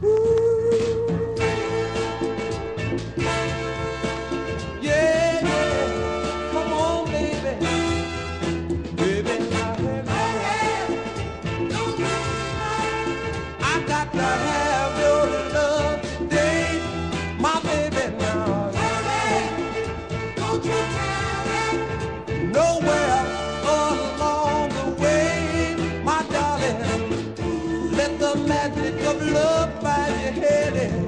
Ooh, yeah, yeah. Come on, baby. Baby, I got to have your love today. My baby now. Don't you tarry nowhere along the way, my darling. Let the magic of love find your head.